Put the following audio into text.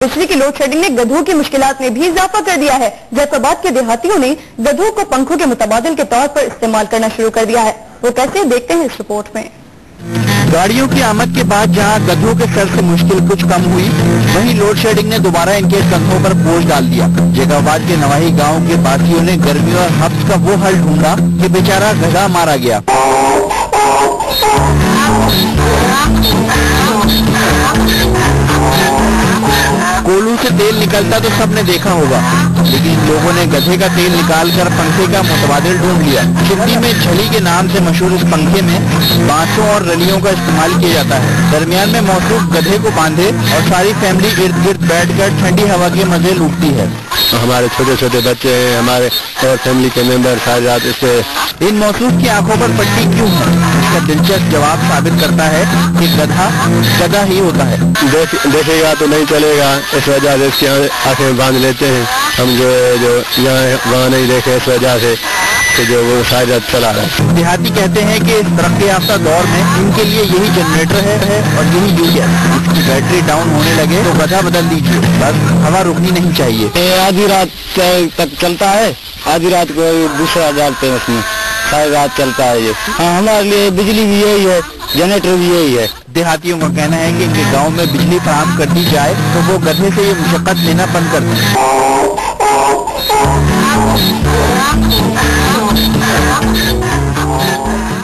बिजली की load shedding ने गधों की मुश्किलात में भी इजाफा कर दिया है। जैसाबाद के देहातियों ने गधों को पंखों के मुतबादिल के तौर पर इस्तेमाल करना शुरू कर दिया है। वो कैसे, देखते हैं इस रिपोर्ट में। गाड़ियों की आमद के बाद जहां गधों के सर से मुश्किल कुछ कम हुई, वहीं लोड शेडिंग ने दोबारा इनके कंधों पर बोझ डाल दिया। जैसाबाद के नवाही गांव के बासियों ने गर्मी और हब्स का वो हल ढूंढा कि बेचारा गधा मारा गया। कोल्हू से तेल निकलता तो सबने देखा होगा, लेकिन इन लोगों ने गधे का तेल निकालकर पंखे का मुतबादिल ढूंढ लिया। सिंधी में झली के नाम से मशहूर इस पंखे में बांसों और रलियों का इस्तेमाल किया जाता है। दरमियान में मौजूद गधे को बांधे और सारी फैमिली इर्द गिर्द बैठकर ठंडी हवा के मजे लूटती है। हमारे छोटे छोटे बच्चे हैं, हमारे और फैमिली के मेंबर सारी रात इससे। इन मौसूफ की आंखों पर पट्टी क्यों है, इसका दिलचस्प जवाब साबित करता है कि गधा ही होता है। देखेगा तो नहीं चलेगा, इस वजह से इसकी आंखें बांध लेते हैं हम, जो यहाँ वहाँ नहीं देखे इस वजह से कि जो वो सारी रात चला रहा है। देहाती कहते हैं कि इस तरक्की याफ्ता दौर में इनके लिए यही जनरेटर है और यही यूरिया। इसकी बैटरी डाउन होने लगे तो गधा बदल दीजिए, बस हवा रुकनी नहीं चाहिए। आधी रात तक चलता है, आधी रात को दूसरा डालते हैं उसमें, सारी रात चलता है ये। हाँ, हमारे लिए बिजली भी यही है, जनरेटर भी यही है। देहातियों का कहना है कि इनके गांव में बिजली फराहम कर दी जाए तो वो गधे से ये मुशक्कत लेना बंद कर दें।